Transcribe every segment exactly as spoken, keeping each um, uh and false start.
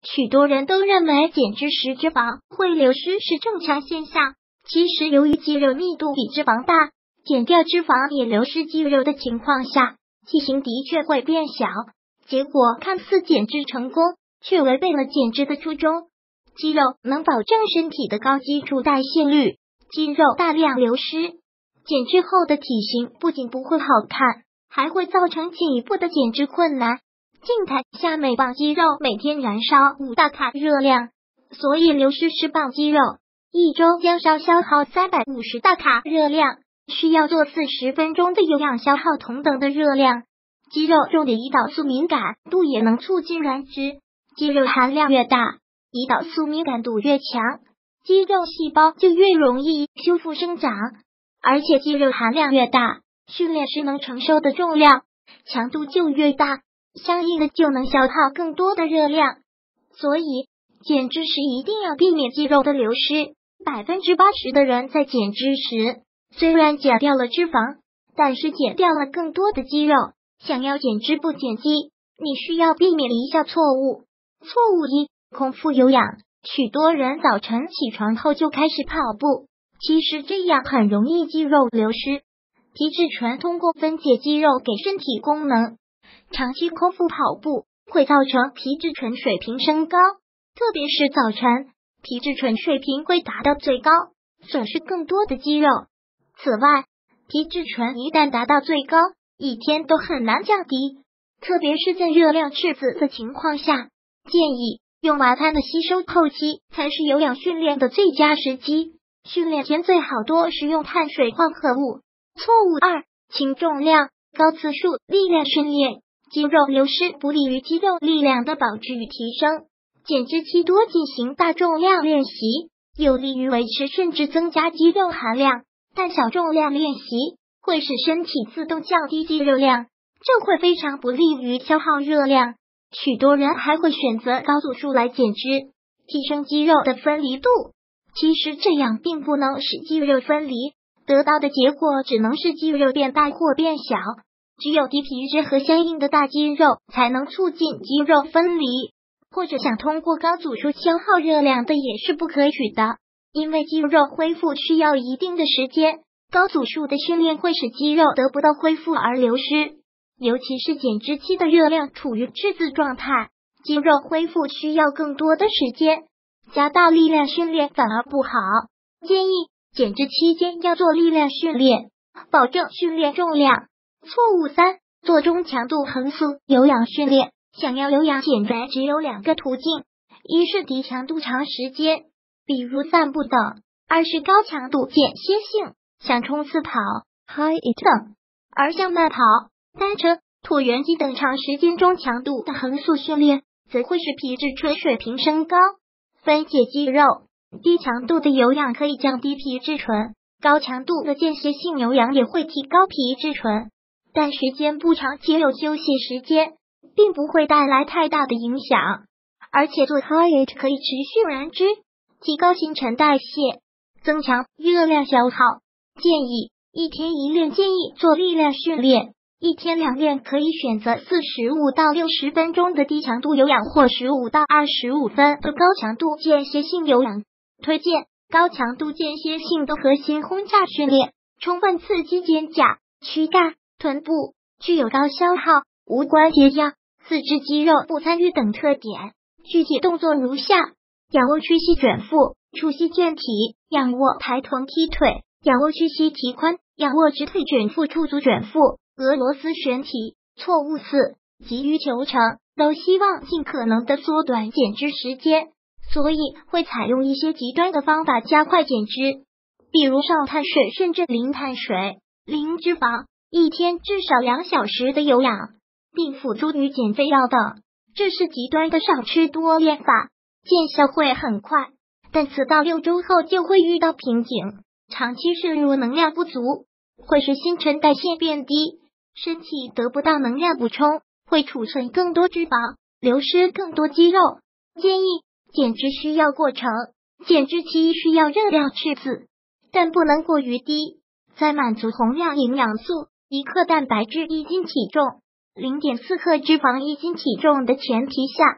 许多人都认为减脂时脂肪会流失是正常现象，其实由于肌肉密度比脂肪大，减掉脂肪也流失肌肉的情况下，体型的确会变小。结果看似减脂成功，却违背了减脂的初衷。肌肉能保证身体的高基础代谢率，肌肉大量流失，减脂后的体型不仅不会好看，还会造成进一步的减脂困难。静态下每磅肌肉每天燃烧五大卡热量，所以流失十磅肌肉，一周将少消耗三百五十大卡热量，需要做四十分钟的有氧消耗同等的热量。肌肉中的胰岛素敏感度也能促进燃脂，肌肉含量越大，胰岛素敏感度越强，肌肉细胞就越容易修复生长，而且肌肉含量越大，训练时能承受的重量强度就越大，相应的就能消耗更多的热量。所以减脂时一定要避免肌肉的流失。 百分之八十 的人在减脂时虽然减掉了脂肪，但是减掉了更多的肌肉。想要减脂不减肌，你需要避免以下错误。错误一，空腹有氧。许多人早晨起床后就开始跑步，其实这样很容易肌肉流失。皮质醇通过分解肌肉给身体功能，长期空腹跑步会造成皮质醇水平升高，特别是早晨，皮质醇水平会达到最高，损失更多的肌肉。此外，皮质醇一旦达到最高，一天都很难降低，特别是在热量赤字的情况下，建议用晚餐的吸收，后期才是有氧训练的最佳时机。训练前最好多食用碳水化合物。错误二，轻重量、高次数力量训练，肌肉流失不利于肌肉力量的保持与提升。减脂期多进行大重量练习，有利于维持甚至增加肌肉含量，但小重量练习会使身体自动降低肌肉量，这会非常不利于消耗热量。许多人还会选择高组数来减脂，提升肌肉的分离度。其实这样并不能使肌肉分离，得到的结果只能是肌肉变大或变小。只有低皮质和相应的大肌肉才能促进肌肉分离。或者想通过高组数消耗热量的也是不可取的，因为肌肉恢复需要一定的时间。高组数的训练会使肌肉得不到恢复而流失，尤其是减脂期的热量处于赤字状态，肌肉恢复需要更多的时间，加大力量训练反而不好。建议减脂期间要做力量训练，保证训练重量。错误三，做中强度横速有氧训练。想要有氧减肥只有两个途径，一是低强度长时间，比如散步等；二是高强度间歇性，像冲刺跑、high it 等。而像慢跑、单车、椭圆机等长时间中强度的横速训练，则会使皮质醇水平升高，分解肌肉。低强度的有氧可以降低皮质醇，高强度的间歇性有氧也会提高皮质醇，但时间不长且有休息时间，并不会带来太大的影响。而且做 high it 可以持续燃脂，提高新陈代谢，增强热量消耗。建议一天一练，建议做力量训练，一天两练可以选择四十五到六十分钟的低强度有氧或十五到二十五分的高强度间歇性有氧。推荐高强度间歇性的核心轰炸训练，充分刺激肩胛、躯干、臀部，具有高消耗、无关节压、四肢肌肉不参与等特点。具体动作如下：仰卧屈膝卷腹、触膝卷体、仰卧抬臀踢腿、仰卧屈膝提髋、仰卧直腿卷腹、触足卷腹、俄罗斯旋体。错误四，急于求成，都希望尽可能的缩短减脂时间，所以会采用一些极端的方法加快减脂，比如少碳水甚至零碳水、零脂肪，一天至少两小时的有氧，并辅助于减肥药等。这是极端的少吃多练法，见效会很快，但四到六周后就会遇到瓶颈。长期摄入能量不足，会使新陈代谢变低，身体得不到能量补充，会储存更多脂肪，流失更多肌肉。建议减脂需要过程，减脂期需要热量赤字，但不能过于低。在满足同样营养素一克蛋白质一斤体重、零点四克脂肪一斤体重的前提下，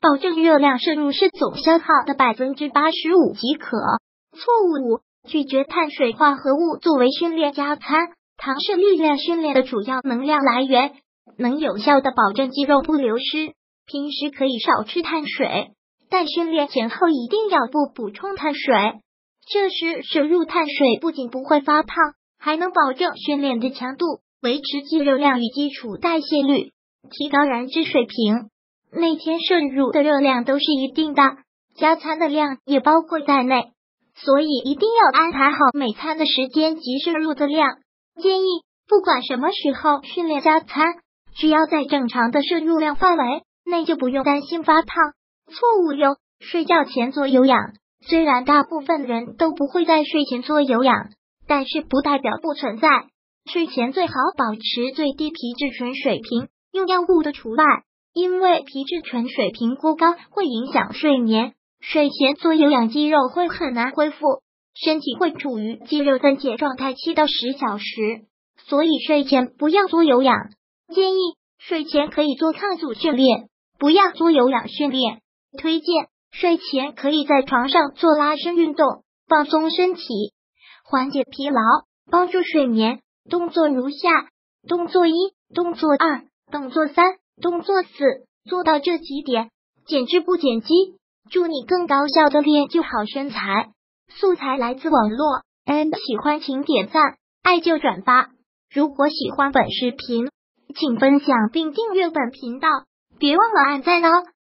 保证热量摄入是总消耗的 百分之八十五 即可。错误五，拒绝碳水化合物作为训练加餐。糖是力量训练的主要能量来源，能有效的保证肌肉不流失。平时可以少吃碳水，但训练前后一定要不补充碳水。这时摄入碳水不仅不会发胖，还能保证训练的强度，维持肌肉量与基础代谢率，提高燃脂水平。那天摄入的热量都是一定的，加餐的量也包括在内，所以一定要安排好每餐的时间及摄入的量。建议不管什么时候训练加餐，只要在正常的摄入量范围内，就不用担心发胖。错误六，睡觉前做有氧。虽然大部分人都不会在睡前做有氧，但是不代表不存在。睡前最好保持最低皮质醇水平，用药物的除外，因为皮质醇水平过高会影响睡眠。睡前做有氧肌肉会很难恢复，身体会处于肌肉分解状态七到十小时，所以睡前不要做有氧。建议睡前可以做抗阻训练，不要做有氧训练。推荐睡前可以在床上做拉伸运动，放松身体，缓解疲劳，帮助睡眠。动作如下：动作一、动作二、动作三、动作四。做到这几点，减脂不减肌，助你更高效的练就好身材。素材来自网络 ，and 喜欢请点赞，爱就转发。如果喜欢本视频，请分享并订阅本频道，别忘了按赞哦。